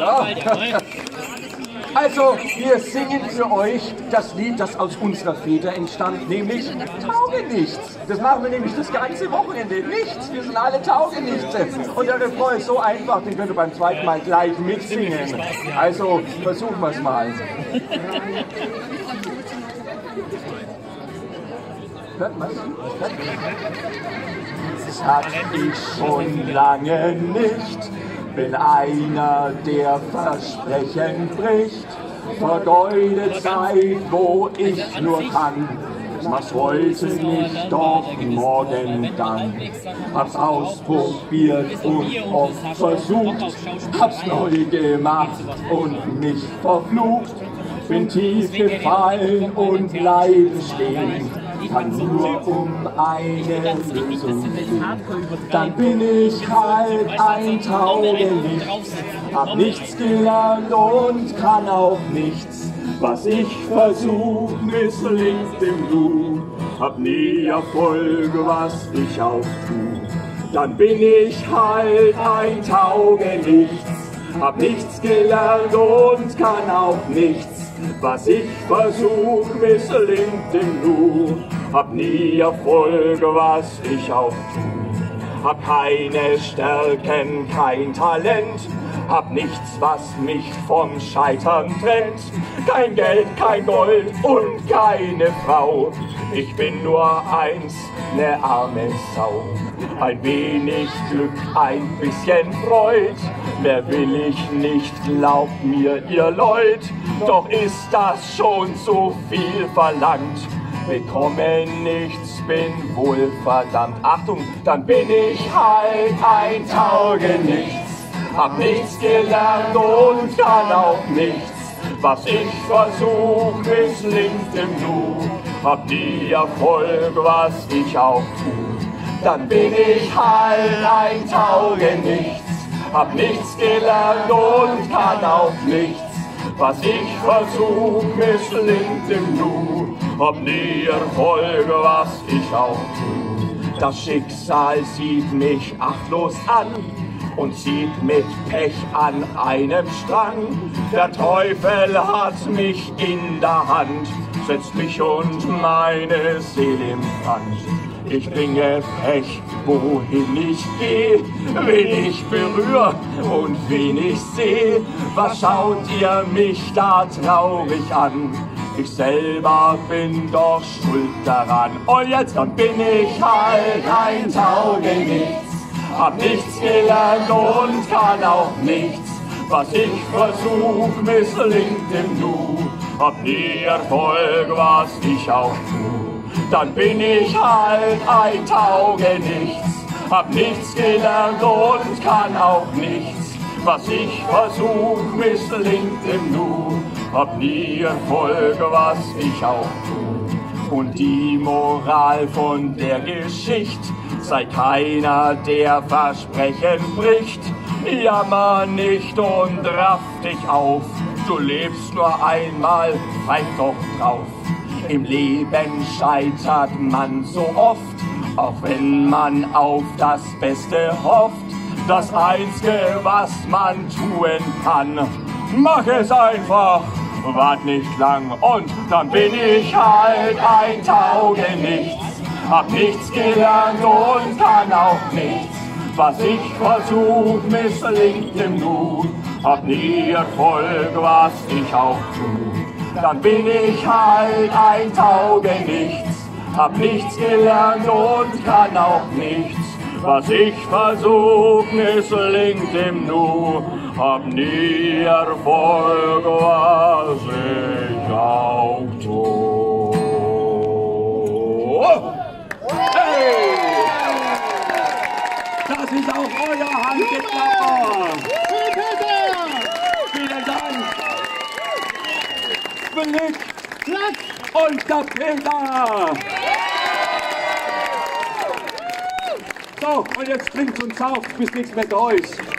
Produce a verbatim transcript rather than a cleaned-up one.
Ja. Also, wir singen für euch das Lied, das aus unserer Feder entstand, nämlich Taugenichts. Das machen wir nämlich das ganze Wochenende. Nichts, wir sind alle Taugenichtse. Und der Refrain ist so einfach, den könnt ihr beim zweiten Mal gleich mitsingen. Also, versuchen wir es mal. Hört man's? Das hatte ich schon lange nicht. Bin einer, der Versprechen bricht, vergeudet Zeit, wo ich nur kann. Was wollte ich doch morgen dann? Hab's ausprobiert und oft versucht, hab's neu gemacht und mich verflucht. Bin tief gefallen und bleibe stehen, kann nur um eine Lösung gehen. Dann bin ich halt ein Taugenichts, hab nichts gelernt und kann auch nichts. Was ich versuch, misslingt im Nu, hab nie Erfolg, was ich auch tu. Dann bin ich halt ein Taugenichts, hab nichts gelernt und kann auch nichts. Was ich versuch, misslingt im Nu, hab nie Erfolg, was ich auch tu. Hab keine Stärken, kein Talent, hab nichts, was mich vom Scheitern trennt. Kein Geld, kein Gold und keine Frau, ich bin nur eins, ne arme Sau. Ein wenig Glück, ein bisschen Freud, mehr will ich nicht, glaubt mir ihr Leut. Doch ist das schon so viel verlangt, bekomme nichts, bin wohl verdammt. Achtung, dann bin ich halt ein Taugenichts, hab nichts gelernt und kann auch nichts. Was ich versuch, misslingt im Nu, hab nie Erfolg, was ich auch tu. Dann bin ich halt ein Taugenichts, hab nichts gelernt und kann auch nichts. Was ich versuch, misslingt im Nu, hab nie Erfolg, was ich auch tu. Das Schicksal sieht mich achtlos an und zieht mit Pech an einem Strang. Der Teufel hat mich in der Hand, setzt mich und meine Seele im Brand. Ich bringe Pech, wohin ich geh, wen ich berühr und wen ich seh. Was schaut ihr mich da traurig an? Ich selber bin doch schuld daran. Und jetzt dann bin ich halt ein Taugenichts, hab nichts gelernt und kann auch nichts. Was ich versuch, misslingt im Nu, hab nie Erfolg, was ich auch tu. Dann bin ich halt ein Taugenichts, hab nichts gelernt und kann auch nichts. Was ich versuch, misslingt im Nu, hab nie Erfolg, was ich auch tu. Und die Moral von der Geschichte: sei keiner, der Versprechen bricht. Jammer nicht und raff dich auf, du lebst nur einmal, pfeif doch drauf. Im Leben scheitert man so oft, auch wenn man auf das Beste hofft. Das Einzige, was man tun kann, mach es einfach, wart nicht lang und dann bin ich halt ein Taugenichts. Hab nichts gelernt und kann auch nichts. Was ich versuch, misslingt im Nu, hab nie Erfolg, was ich auch tu. Dann bin ich halt ein Taugenichts, hab nichts gelernt und kann auch nichts. Was ich versuch, misslingt im Nu, hab nie Erfolg, was ich auch tu. Hey! Das ist auch euer Handgeklapper! Vielen Dank! Philipp und der Peter! So, und jetzt trinkt uns auf, bis nichts mehr da ist.